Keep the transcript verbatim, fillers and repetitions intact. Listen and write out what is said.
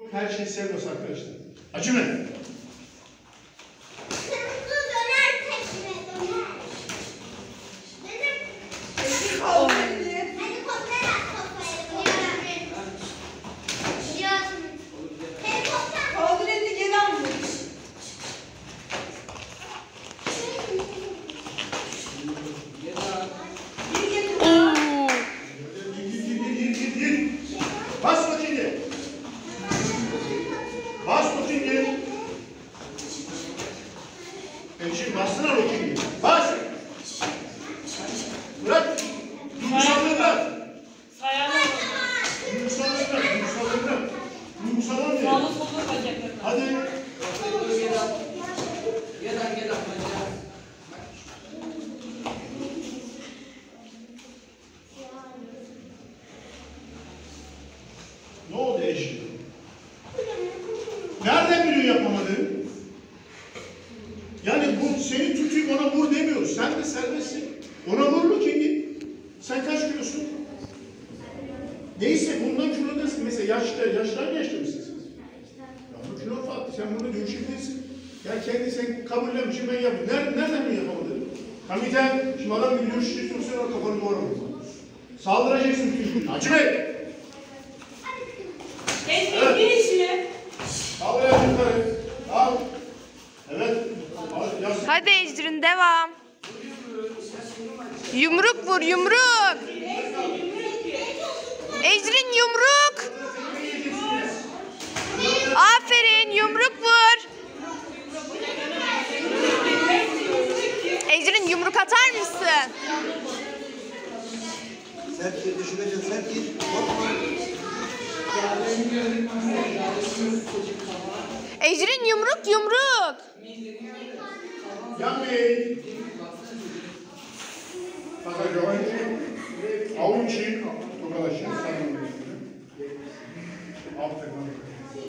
her şeyi sevmiyoruz arkadaşlar. Acı mı? Bas bakayım. Bas bakayım. Hemşire bassana bakayım. Bas. Bırak. Duygusallığı bırak. Duygusallığı bırak. Duygusallığı bırak. Duygusallığı bırak. Sağlı sollu bacaklarına. Hadi. Gel gel Ne oldu eşi? Nereden biliyor yapamadığını? Yani bu seni tutuyup ona vur demiyoruz. Sen de serbestsin. Ona vurma kendi. Sen kaç kilosun? Neyse bundan kilodasın. Mesela yaşlı, yaşlar yaşlı mısın siz? Ya bu kilo farklı. Sen bunu dönüşebilirsin. Ya kendi sen kabullenmişsin ben yapayım. Nereden, nereden mi yapamadın? Hamiden, şimdi adam bir dönüş istiyorsun sen o kafanı duvara vur. Saldıracaksın çünkü. Acı be! Ezgi gir işine. Al ya yukarı. Al. Evet. Al, yastık. Hadi Ecrin devam. Yumruk vur yumruk. Ecrin yumruk. Aferin yumruk vur. Ecrin yumruk atar mısın? Sert gir, düşüreceksin, sert gir. Korkma. Ecrin yumruk yumruk. Yan Bey. Fakat Avuç için